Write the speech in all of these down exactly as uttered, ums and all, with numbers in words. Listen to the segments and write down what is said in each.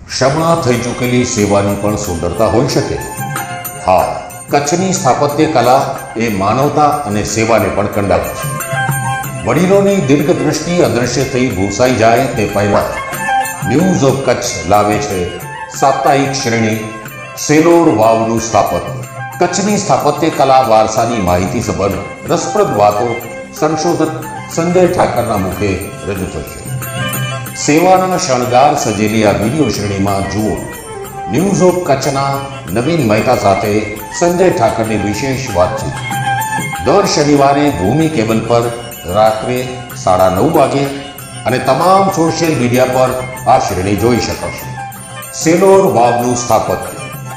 શમણા થઈ ચૂકેલી સેવાની પણ સુંદરતા હોઈ શકે। હા, કચ્છની સ્થાપત્ય કલા એ માનવતા અને સેવાને પણ કંડારે છે। વડીલોની દીર્ઘ દ્રષ્ટિ અદ્રશ્ય થઈ ભૂસાઈ જાય તે પહેલા ન્યૂઝ ઓફ કચ્છ લાવે છે સાપ્તાહિક શ્રેણી સેલોર વાવનું સ્થાપત્ય। કચ્છની સ્થાપત્ય કલા વારસાની માહિતી સંબંધ રસપ્રદ વાતો સંશોધક સંજય ઠાકરના મુખે રજૂ થશે। સેવાના શણગાર સજેલી આ વિડીયો શ્રેણીમાં જુઓ ન્યૂઝ ઓફ કચ્છના નવીન મહેતા સાથે સંજય ઠાકરની વિશેષ વાતચીત। દર શનિવારે ભૂમિ કેબલ પર રાત્રે સાડા નવ વાગે અને તમામ સોશિયલ મીડિયા પર આ શ્રેણી જોઈ શકાશે। સેલોર વાવનું સ્થાપત્ય।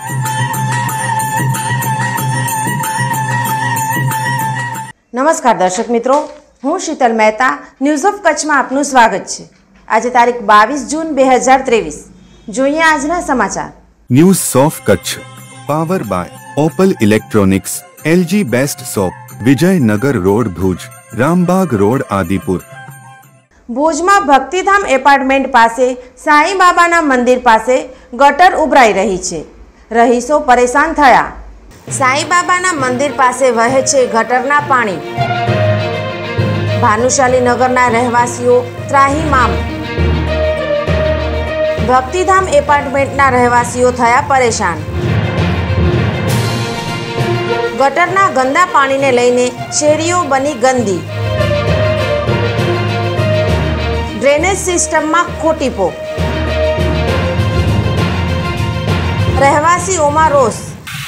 નમસ્કાર દર્શક મિત્રો, હું શીતલ મહેતા, ન્યૂઝ ઓફ કચ્છમાં આપનું સ્વાગત છે। આજે તારીખ બાવીસ જૂન બે હજાર ત્રેવીસ। જોઈએ આજના સમાચાર। News of Kutch power by Opal electronics, LG best shop, Vijaynagar road Bhuj, Rambag road Adipur. ભુજમાં ભક્તિધામ એપાર્ટમેન્ટ પાસે સાંઈ બાબાના મંદિર પાસે ગટર ઉભરાઈ રહી છે। રહીશો પરેશાન થયા। સાંઈ બાબાના મંદિર પાસે વહે છે ગટરના પાણી। ભાનુશાલી નગરના રહેવાસીઓ ત્રાહિમામ। ભક્તિધામ એપાર્ટમેન્ટના રહેવાસીઓ થયા પરેશાન। ગટરના ગંદા પાણીને લઈને શેરીઓ બની ગંદી। ડ્રેનેજ સિસ્ટમમાં ખોટીપો। રહેવાસીઓમાં રોષ।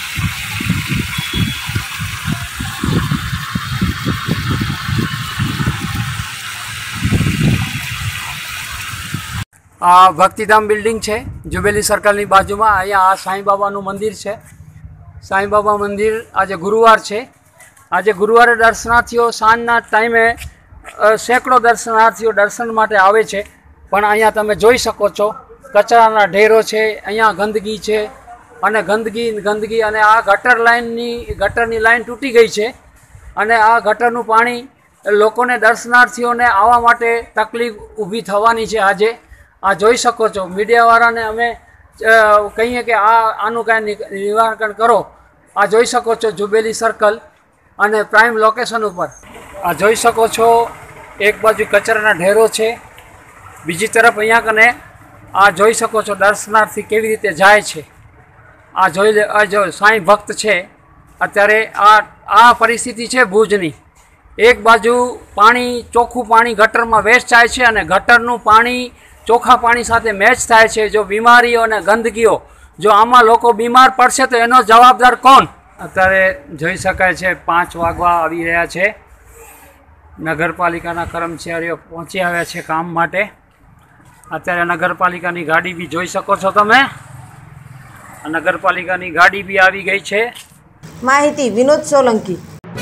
આ ભક્તિધામ બિલ્ડિંગ છે જુબેલી સર્કલની બાજુમાં। અહીંયા આ સાંઈ બાબાનું મંદિર છે। સાંઈ બાબા મંદિર આજે ગુરુવાર છે। આજે ગુરુવારે દર્શનાર્થીઓ સાંજના ટાઈમે સેંકડો દર્શનાર્થીઓ દર્શન માટે આવે છે, પણ અહીંયા તમે જોઈ શકો છો કચરાના ઢેરો છે, અહીંયા ગંદકી છે અને ગંદકી ગંદકી અને આ ગટર લાઇનની ગટરની લાઇન તૂટી ગઈ છે અને આ ગટરનું પાણી લોકોને દર્શનાર્થીઓને આવવા માટે તકલીફ ઊભી થવાની છે। આજે આ જોઈ શકો છો। મીડિયાવાળાને અમે કહીએ કે આ આનું કાંઈ નિવારણ કરો। આ જોઈ શકો છો જુબેલી સર્કલ અને પ્રાઇમ લોકેશન ઉપર આ જોઈ શકો છો। એક બાજુ કચરાના ઢેરો છે, બીજી તરફ અહીંયા કને આ જોઈ શકો છો દર્શનાર્થી કેવી રીતે જાય છે। આ જોઈ લે, આ જો સાંઈ ભક્ત છે। અત્યારે આ આ પરિસ્થિતિ છે ભુજની। એક બાજુ પાણી ચોખ્ખું પાણી ગટરમાં વેસ્ટ થાય છે અને ગટરનું પાણી ચોખ્ખા પાણી સાથે મેચ થાય છે। જો બીમારીઓ અને ગંદકીઓ જો આમાં લોકો બીમાર પડશે તો એનો જવાબદાર કોણ? અત્યારે જોઈ શકાય છે પાંચ વાગવા આવી રહ્યા છે। નગરપાલિકાના કર્મચારીઓ પહોંચી આવ્યા છે કામ માટે। અત્યારે નગરપાલિકાની ગાડી બી જોઈ શકો છો તમે। નગરપાલિકાની ગાડી બી આવી ગઈ છે। માહિતી વિનોદ સોલંકી।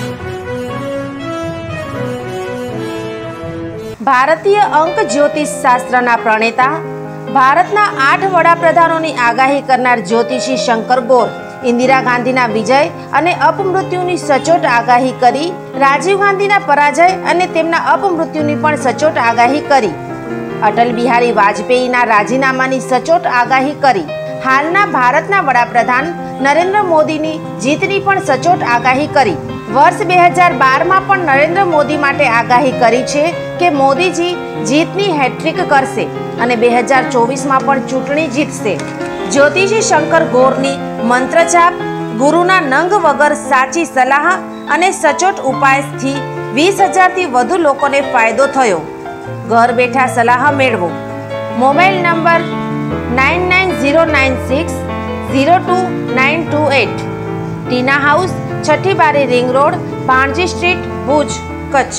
ભારતીય અંક જ્યોતિષ શાસ્ત્રના પ્રણેતા, ભારતના આઠ વડાપ્રધાનોની આગાહી કરનાર જ્યોતિષી શંકર ગોર ઇન્દિરા ગાંધીના વિજય અને અપમૃત્યુની સચોટ આગાહી કરી, રાજીવ ગાંધીના પરાજય અને તેમના અપમૃત્યુની પણ સચોટ આગાહી કરી, અટલ બિહારી વાજપેયીના રાજીનામાની સચોટ આગાહી કરી, હાલના ભારતના વડાપ્રધાન નરેન્દ્ર મોદીની જીતની પણ સચોટ આગાહી કરી। વર્ષ બે હજાર બારમાં પણ નરેન્દ્ર મોદી માટે આગાહી કરી છે કે મોદીજી જીતની હેટ્રિક કરશે અને બે હજાર ચોવીસમાં પણ ચૂંટણી જીતશે। જ્યોતિષી શંકર ગોરની મંત્રજાપ, ગુરુના નંગ વગર સાચી સલાહ અને સચોટ ઉપાયથી વીસ હજારથી વધુ લોકોને ફાયદો થયો। ઘર બેઠા સલાહ મેળવો। Mobile number nine nine zero nine six zero two nine two eight. Tina house, છઠ્ઠી બારી ring road, Bhanji street, Bhuj, Kutch.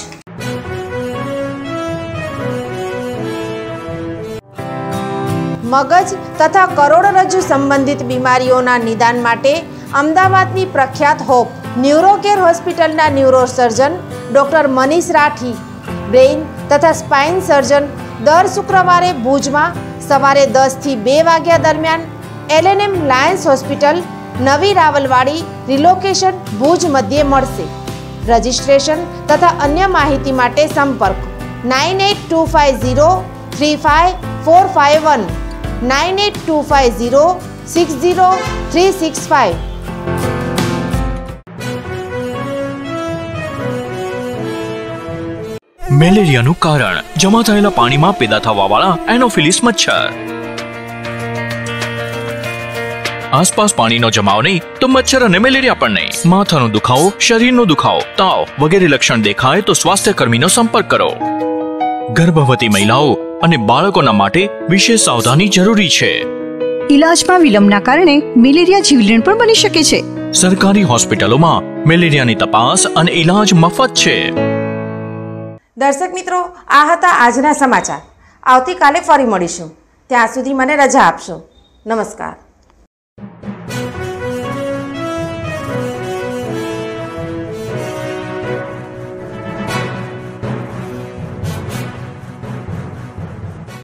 મગજ તથા કરોડરજ્જુ સંબંધિત બીમારીઓના નિદાન માટે અમદાવાદની પ્રખ્યાત હોપ ન્યુરોકેર હોસ્પિટલના neurosurgeon doctor Manish Rathi, brain તથા સ્પાઇન સર્જન દર શુક્રવારે ભુજમાં સવારે દસથી બે વાગ્યા દરમિયાન એલએનએમ લાયન્સ હોસ્પિટલ, નવી રાવલવાડી, રિલોકેશન, ભુજ મધ્યે મળશે। રજિસ્ટ્રેશન તથા અન્ય માહિતી માટે સંપર્ક nine eight two five zero three five four five one. Nine eight two five zero six zero three six five. મેલેરિયાનું કારણ જમા થયેલા પાણીમાં પેદા થવાવાળા એનોફિલિસ મચ્છર. આસપાસ પાણીનો જમાવ નહીં તો મચ્છર અને મેલેરિયા પણ નહીં. માથાનો દુખાવો, શરીરનો દુખાવો, તાવ વગેરે લક્ષણ દેખાય તો સ્વાસ્થ્ય કર્મીનો સંપર્ક કરો. ગર્ભવતી મહિલાઓ અને બાળકોના માટે વિશેષ સાવધાની જરૂરી છે. ઇલાજમાં વિલંબના કારણે મેલેરિયા જીવલેણ પણ બની શકે છે. સરકારી હોસ્પિટલોમાં મેલેરિયાની તપાસ અને ઇલાજ મફત છે. દર્શક મિત્રો, આ હતા આજના સમાચાર. આવતીકાલે ફરી મળીશું. ત્યાં સુધી મને રજા આપશો. નમસ્કાર.